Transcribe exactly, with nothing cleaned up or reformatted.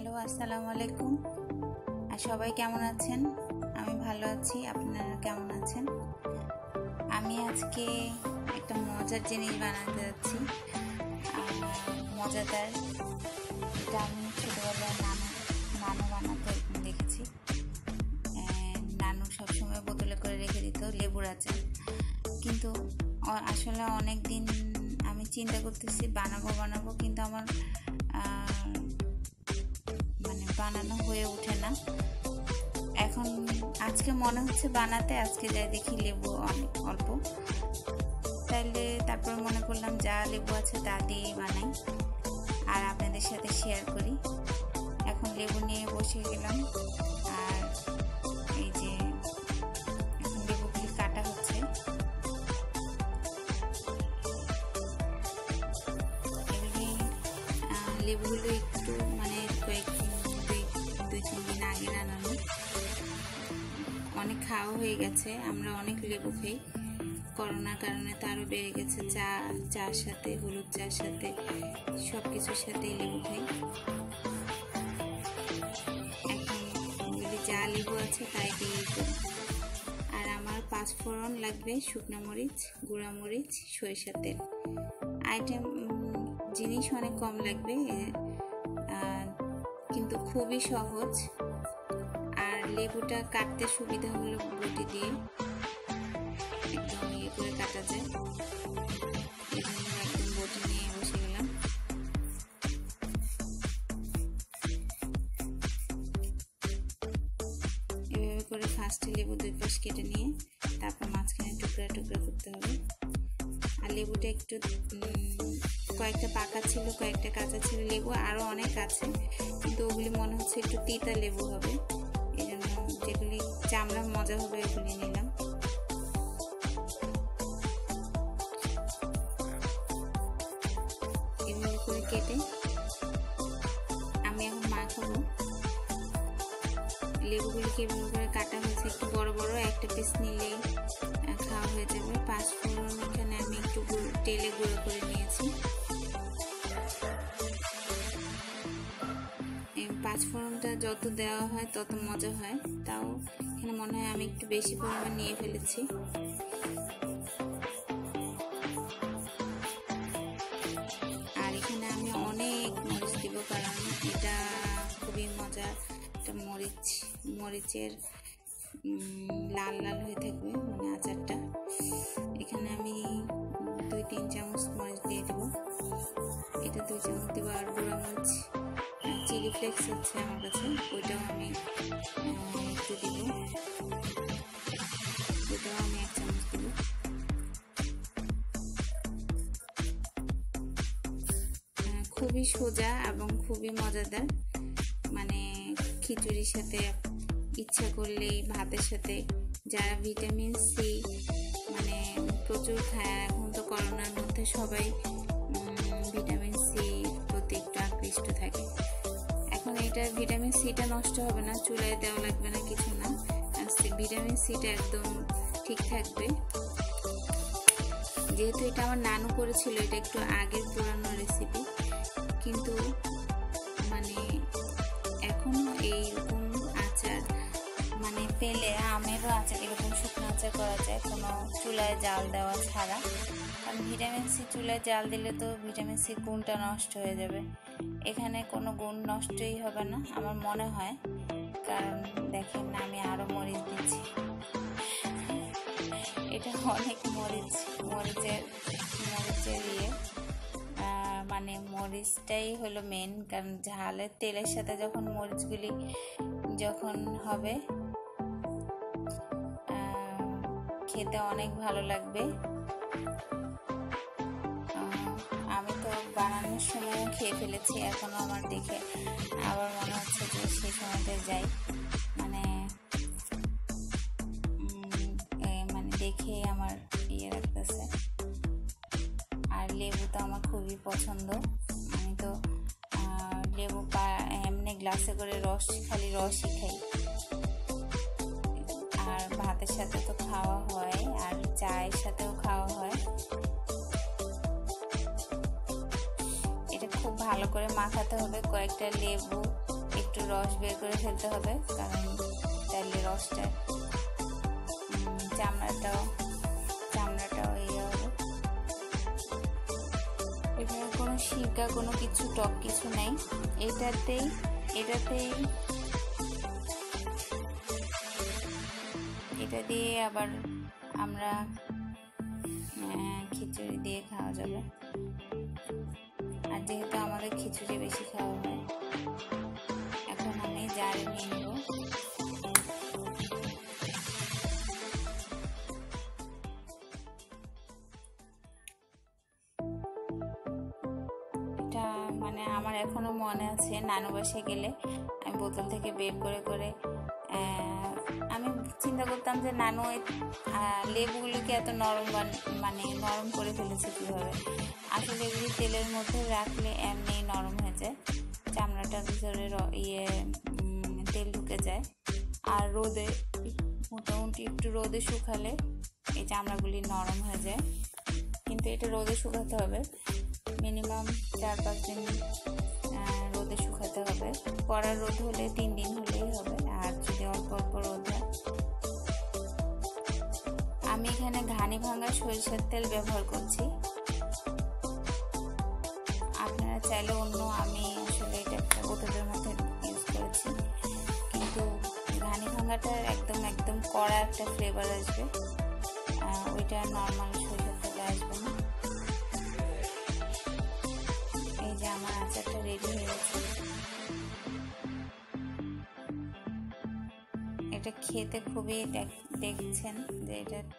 Hello, আসসালামু আলাইকুম। আর সবাই কেমন আছেন? আমি ভালো আছি, আপনারা কেমন আছেন? আমি আজকে একটা মজার জিনিস বানাতে যাচ্ছি, মজাদার। এটা আমি ছোটোবেলায় নানু নানু বানাতে দেখেছি। নানু সবসময় বোতলে করে রেখে দিত লেবুর আচার, কিন্তু আসলে অনেক দিন আমি চিন্তা করতেছি বানাবো বানাবো কিন্তু আমার মানে বানানো হয়ে ওঠে না। এখন আজকে মনে হচ্ছে বানাতে, আজকে যাই দেখি লেবু অনেক অল্প, তাইলে তারপর মনে করলাম যা লেবু আছে তা দিয়েই বানাই আর আপনাদের সাথে শেয়ার করি। এখন লেবু নিয়ে বসে গেলাম, আর এই যে এখন লেবুগুলি কাটা হচ্ছে। এগুলি লেবুগুলো একটু মানে কয়েকদিন দুই দুই তিন দিন আগে বানানো, অনেক খাওয়া হয়ে গেছে। আমরা অনেক লেবু খাই, করোনার কারণে তো আরও বেড়ে গেছে। চা চার সাথে, হলুদ চার সাথে, সব কিছুর সাথেই লেবু খাই। এখন এগুলি যা লেবু আছে তাই দিয়ে করি। আর আমার পাঁচ ফোড়ন লাগবে, শুকনো মরিচ, গুঁড়া মরিচ, সরিষার তেল। আইটেম জিনিস অনেক কম লাগবে, কিন্তু খুবই সহজ। আর লেবুটা কাটতে সুবিধা হলো বটি দিয়ে একদম ইয়ে করে কাটা যায়। একদম বটি নিয়ে বসে গেলাম। এভাবে করে ফার্স্টে লেবু দুই পাশ কেটে নিয়ে তারপর মাঝখানে টুকরা টুকরা করতে হবে। আর লেবুটা একটু কয়েকটা পাকা ছিল, কয়েকটা কাঁচা ছিল। লেবু আরও অনেক আছে, কিন্তু ওগুলি মনে হচ্ছে একটু তিতা লেবু হবে, এই জন্য যেগুলি চামড়া মজা হবে এগুলি নিলাম। এভাবে করে কেটে আমি এখন মাখাবো। লেবুগুলিকে এভাবে করে কাটা হয়েছে, একটু বড় বড়, একটা পিস নিলেই খাওয়া হয়ে যাবে। পাঁচ ফোড়ন এখানে আমি একটু তেলে গুঁড়ো করে নিয়েছি। পাঁচ ফোড়নটা যত দেওয়া হয় তত মজা হয়, তাও এখানে মনে হয় আমি একটু বেশি পরিমাণ নিয়ে ফেলেছি। আর এখানে আমি অনেক মরিচ দিব, কারণ এটা খুবই মজা। একটা মরিচ মরিচের লাল লাল হয়ে থাকবে মানে আচারটা। এখানে আমি দুই তিন চামচ মরিচ দিয়ে দেবো, এটা দুই চামচ দেবো। আর গুঁড়া মরিচ, চিলি ফ্লেক্স আছে আমার কাছে, ওইটাও আমি একটু দিব, ওইটাও আমি এক চামচ দিব। খুবই সোজা এবং খুবই মজাদার, মানে খিচুড়ির সাথে, ইচ্ছা করলেই ভাতের সাথে। যারা ভিটামিন সি মানে প্রচুর খায়, এখন তো করোনার মধ্যে সবাই ভিটামিন সি প্রতি একটু আকৃষ্ট থাকে। এখন এটা ভিটামিন সিটা নষ্ট হবে না, চুলায় দেওয়া লাগবে না, কিছু না। ভিটামিন সিটা একদম ঠিক থাকবে। যেহেতু এটা আমার নানু করেছিল, এটা একটু আগের পুরানো রেসিপি, কিন্তু মানে এখনো এইরকম আচার মানে পেলে, আমেরও আচার এরকম শুকনো আচার করা যায় কোনো চুলায় জাল দেওয়া ছাড়া। কারণ ভিটামিন সি চুলায় জাল দিলে তো ভিটামিন সি গুণটা নষ্ট হয়ে যাবে। এখানে কোনো গুণ নষ্টই হবে না আমার মনে হয়, কারণ দেখেন আমি আরও মরিচ দিচ্ছি। এটা অনেক মরিচ, মরিচের মরিচের ইয়ে মানে মরিচটাই হলো মেন, কারণ ঝালের তেলের সাথে যখন মরিচগুলি যখন হবে খেতে অনেক ভালো লাগবে। আমি তো বানানোর সময় খেয়ে ফেলেছি, এখনো আমার দেখে আবার মনে হচ্ছে যে সেই সময়তে যাই, মানে মানে দেখে আমার ইয়ে রাখতেছে। আর লেবু তো আমার খুবই পছন্দ, আমি তো লেবু পা এমনি গ্লাসে করে রস, খালি রসই খাই। আর ভাতের সাথে তো খাওয়া হয়, আর চায়ের সাথেও খাওয়া হয়। এটা খুব ভালো করে মাখাতে হবে। কয়েকটা লেবু রস বের করে ফেলতে হবে, কারণ তাহলে রসটা চামড়াটাও চামড়াটাও ইয়ে হবে। এখানে কোনো সিরকা কোনো কিছু টক কিছু নেই, এটাতেই এটাতেই এটা দিয়ে আবার আমরা খিচুড়ি দিয়ে খাওয়া যাবে। আর যেহেতু আমাদের খিচুড়ি বেশি খাওয়া হয়, এখন আমি জারে নিয়ে নেব। এটা মানে আমার এখনো মনে আছে, নানু বাসায় গেলে আমি বোতল থেকে বের করে করে আমি চিন্তা করতাম যে নানু লেবুগুলোকে এত নরম মানে নরম করে ফেলেছে কীভাবে। আসলে এগুলি তেলের মধ্যে রাখলে এমনি নরম হয়ে যায়, চামড়াটার ভিতরে ইয়ে তেল ঢুকে যায়। আর রোদে মোটামুটি একটু রোদে শুকালে এই চামড়াগুলি নরম হয়ে যায়, কিন্তু এটা রোদে শুকাতে হবে, মিনিমাম চার পাঁচ দিন রোদে শুকাতে হবে। কড়া রোদ হলে তিন দিন হলেই হবে, আর যদি অল্প অল্প রোদ হয়। আমি এখানে ঘানি ভাঙা সরিষার তেল ব্যবহার করছি, আপনারা চাইলে অন্য, আমি আসলে এটা একটা বোতলের মধ্যে ইউজ করেছি, কিন্তু ঘানি ভাঙাটার একদম একদম কড়া একটা ফ্লেভার আসবে, ওইটা নর্মাল সরিষার তেলে আসবে না। এই যে আমার আচারটা রেডি হয়ে গেছে। এটা খেতে খুবই দেখছেন যে এটা